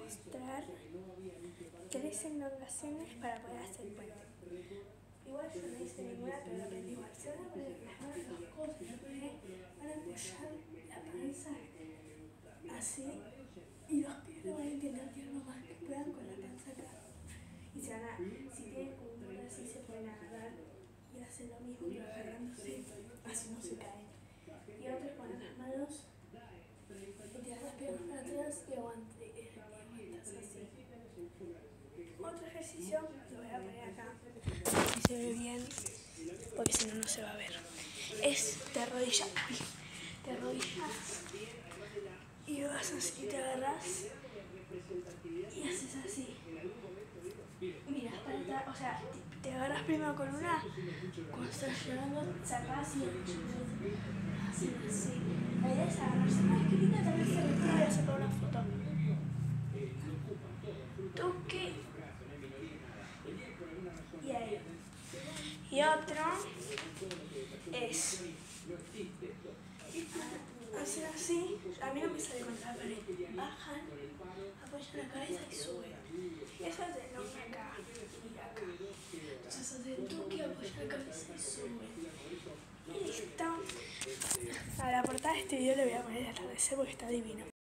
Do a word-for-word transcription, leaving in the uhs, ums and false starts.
mostrar tres elongaciones para poder hacer el puente. Igual yo no hice ninguna, pero lo aprendí igual. Se van a poner las manos en los codos, van a apoyar la panza así y los pies lo van a intentar tirar lo más que puedan con la panza acá. Y se van a, si tienen un dolor así, se pueden agarrar y hacer lo mismo, pero agarrándose, así no se caen. Y otros ponen las manos, tirar las piernas para atrás y aguantas así. Otro ejercicio, lo voy a poner acá, si se ve bien, porque si no, no se va a ver. Es te arrodillas, te arrodillas y vas así, te agarras y haces así. Miras para atrás, o sea, te, te agarras primero con una, cuando estás llorando, sacás y así, así. La idea es agarrarse. Ay, qué linda también se le voy a sacar una foto. Toque. Y ahí. Y otro es hacer así. A mí no me sale contra la pared. Bajan, apoyan la cabeza y suben. Eso es de elonga acá y acá. Entonces hacen el toque, apoyan la cabeza y suben. Y listo. A la portada de este video le voy a poner el atardecer porque está divino.